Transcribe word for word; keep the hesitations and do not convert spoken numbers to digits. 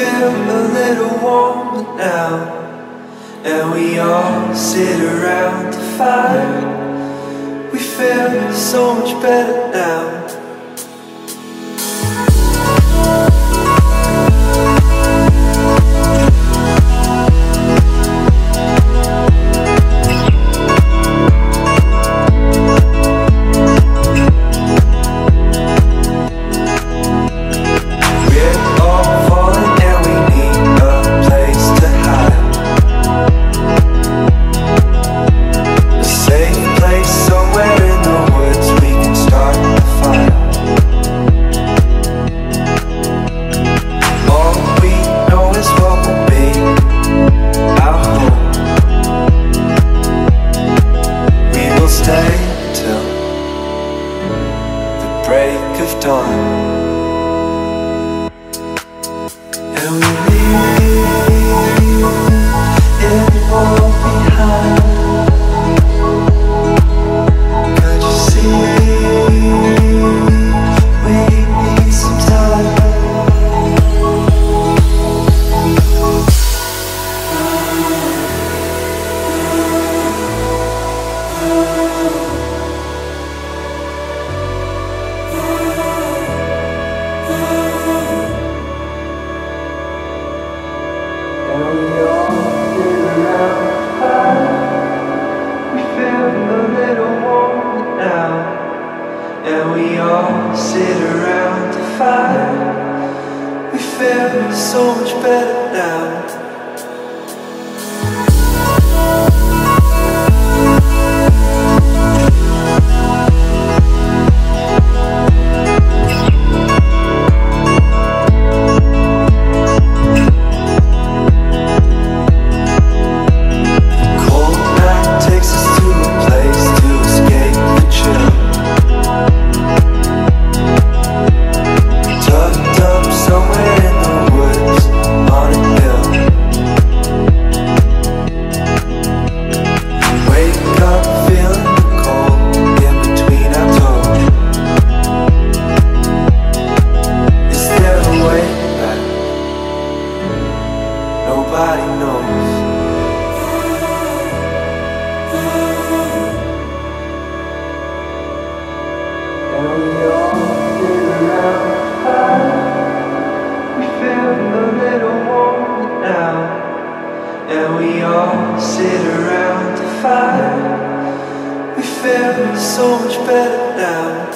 feel a little warmer now, and we all sit around the fire. We feel so much better now. Break of dawn, and we leave it all behind. Could you see we need some time? And we all sit around the fire. We feel so much better now. Nobody knows. And we all sit around the fire. We feel a little warmer now, and we all sit around the fire. We feel so much better now.